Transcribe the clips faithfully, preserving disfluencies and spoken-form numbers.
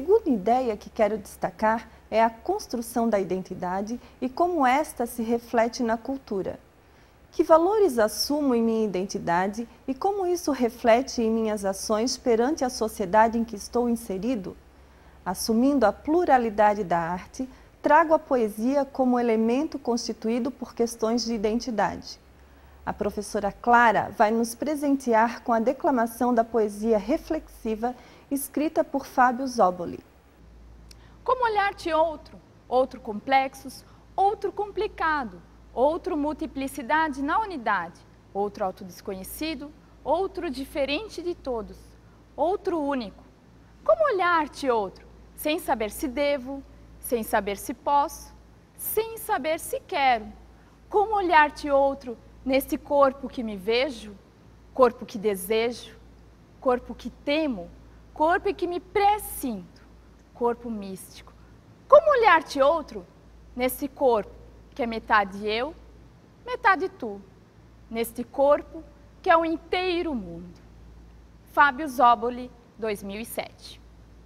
segunda ideia que quero destacar é a construção da identidade e como esta se reflete na cultura. Que valores assumo em minha identidade e como isso reflete em minhas ações perante a sociedade em que estou inserido? Assumindo a pluralidade da arte, trago a poesia como elemento constituído por questões de identidade. A professora Clara vai nos presentear com a declamação da poesia reflexiva escrita por Fábio Zóboli. Como olhar-te outro, outro complexos, outro complicado, outro multiplicidade na unidade, outro autodesconhecido, outro diferente de todos, outro único. Como olhar-te outro, sem saber se devo, sem saber se posso, sem saber se quero. Como olhar-te outro nesse corpo que me vejo, corpo que desejo, corpo que temo, corpo que me pressinto, corpo místico. Como olhar-te outro nesse corpo que é metade eu, metade tu, neste corpo que é o inteiro mundo. Fábio Zóboli, dois mil e sete.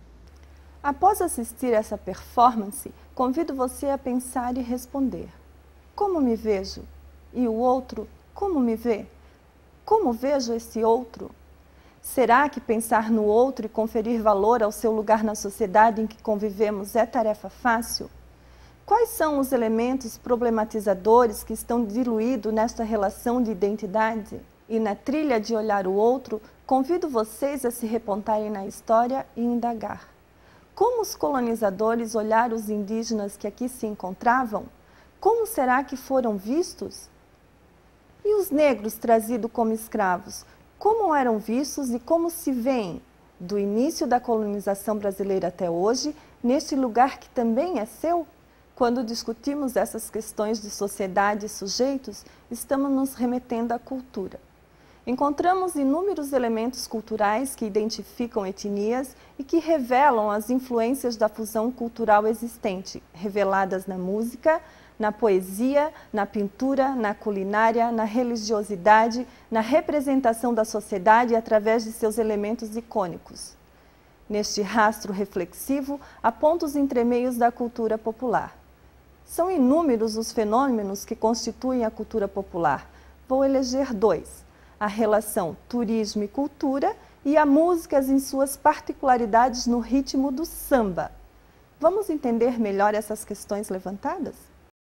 Após assistir essa performance, convido você a pensar e responder. Como me vejo? E o outro, como me vê? Como vejo esse outro? Será que pensar no outro e conferir valor ao seu lugar na sociedade em que convivemos é tarefa fácil? Quais são os elementos problematizadores que estão diluídos nesta relação de identidade? E na trilha de olhar o outro, convido vocês a se repontarem na história e indagar. Como os colonizadores olharam os indígenas que aqui se encontravam? Como será que foram vistos? E os negros trazidos como escravos, como eram vistos e como se veem, do início da colonização brasileira até hoje, neste lugar que também é seu? Quando discutimos essas questões de sociedade e sujeitos, estamos nos remetendo à cultura. Encontramos inúmeros elementos culturais que identificam etnias e que revelam as influências da fusão cultural existente, reveladas na música, na poesia, na pintura, na culinária, na religiosidade, na representação da sociedade através de seus elementos icônicos. Neste rastro reflexivo, há pontos entremeios da cultura popular. São inúmeros os fenômenos que constituem a cultura popular. Vou eleger dois: a relação turismo e cultura e a música em suas particularidades no ritmo do samba. Vamos entender melhor essas questões levantadas?